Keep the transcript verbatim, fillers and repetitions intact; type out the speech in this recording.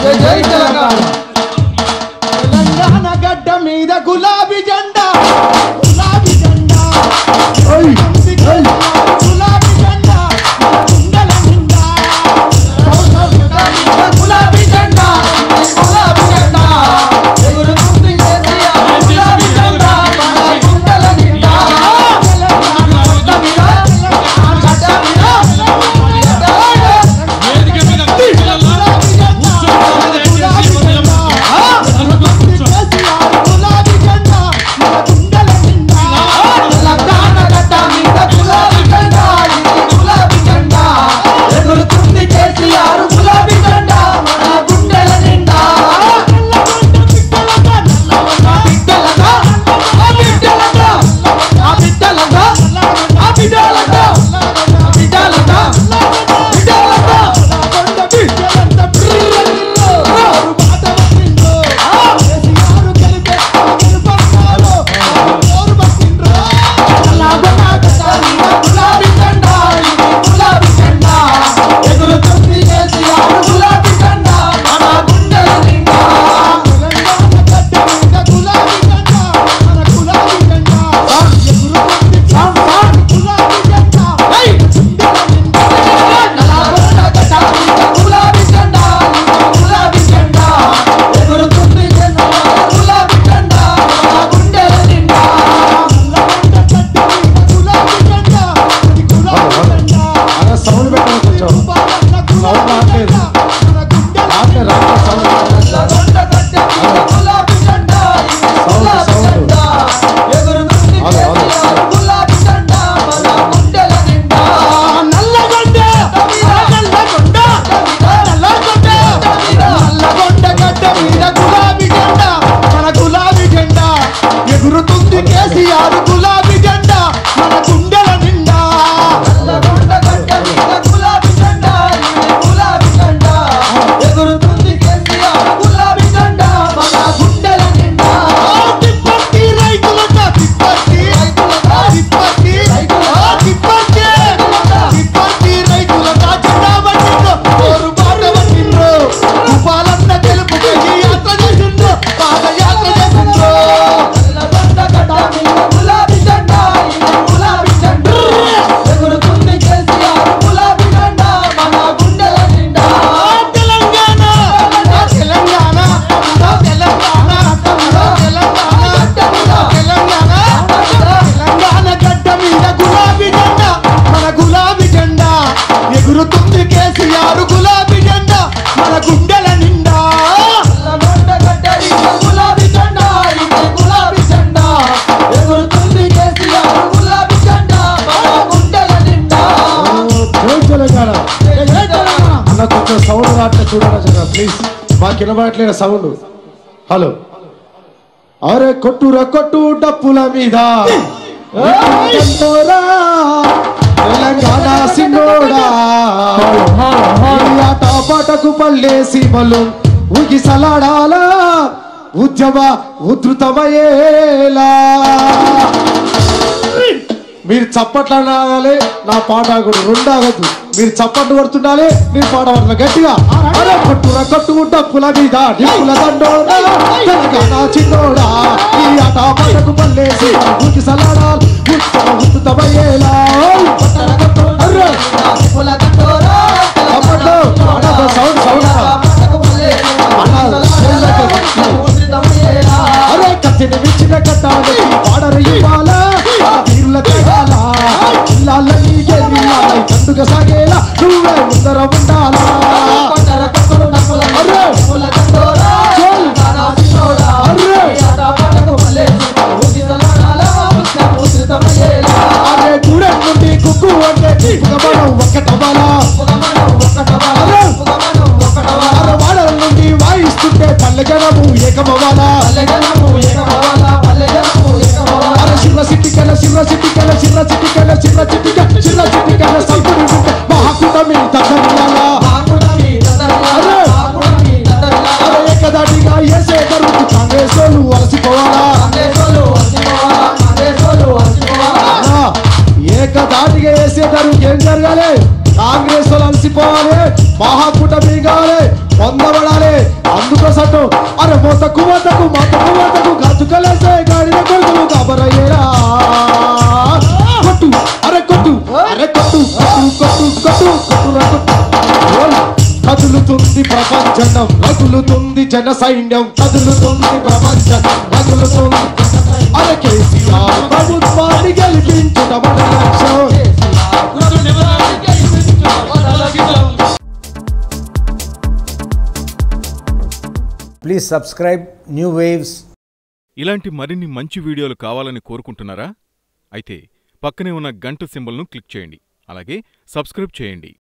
జై తెలంగాణ తెలంగాణ గడ్డ మీద గులాబీ జెండా గులాబీ జెండా గులాబీ జెండా గుండెల నిండా గులాబీ జెండా గులాబీ జెండా ఎగురుతుంది కేసీఆర్ గులాబీ జెండా గుండెల నిండా ప్లీజ్ మాకు వినబడట్లేదు సౌండ్. హలో అరే కొట్టురా కొట్టు డప్పుల మీద తెలంగాణ సిన్నోడా ఆట పాటకు పల్లేసి బలు ఊగి సలాడాలా ఉద్యమ ఉధృతమయ్యేలా. మీరు చప్పట్లు అనాలి, నా పాట కూడా రెండాగదు. మీరు చప్పట్లు కొడుతుండాలి, నేను పాట పడుతున్నా గట్టిగా. అరే కొట్టురా కొట్టు డప్పుల మీద డిప్పుల దండోడా తెలంగాణ చిన్నోడా ఈ ఆట పాటకు పల్లేసి ఊగి సలాడాలా ఉద్యమ ఉధృతమయ్యేలా. సౌండ్ సౌండ్ అరే కత్తిని మించిన కట్టాలి పాడరు ఇవ్వాలా వీరుల తెగాలా ఇల్లాలని కందుగా సాగేలా నువ్వే ముందర ఉండాలా. అరే గూడెం నుండి కుక్కు అంటే మనం ఒక్కటవ్వాలా. వాడల నుండి వాయిస్తుంటే పల్లెగనము ఏకమవ్వాలా. చిన్న సిట్టికల చిన్న సిట్టికల చిన్న చిట్టికల చిన్న చిట్టిక చిన్న చిట్టికల సంపుడి ఉంటే మహాకూటమి తగ్గనియాలా. ఏకదాటిగా ఏసే జరుగుతూ కాంగ్రెస్ వాళ్ళు అలసిపోవాలా. ఏకదాటిగా వేసే జరుగు ఏం జరగాలి, కాంగ్రెస్ వాళ్ళు అలసిపోవాలి, మహాకూటమి కావాలి, పొందబడాలి అందుకోసట్టు అరే మోతకు మోతకు మాతకు మోతకు గాజు కలసే గాడిన కొడుకులు కాబరయ్యేరా కొట్టు అరే కొట్టు అరే కొట్టు కొట్టు కొట్టు కొట్టు కొట్టు కదులుతుంది ప్రపంచం రగులుతుంది జన సైన్యం కదులుతుంది ప్రపంచం రగులుతుంది అరే కేసీఆర్ ప్రభుత్వాన్ని గెలిపించుట మన లక్ష్యం. Please subscribe new waves. ఇలాంటి మరిన్ని మంచి వీడియోలు కావాలని కోరుకుంటున్నారా? అయితే పక్కనే ఉన్న గంట సింబల్ను క్లిక్ చేయండి. అలాగే సబ్స్క్రైబ్ చేయండి.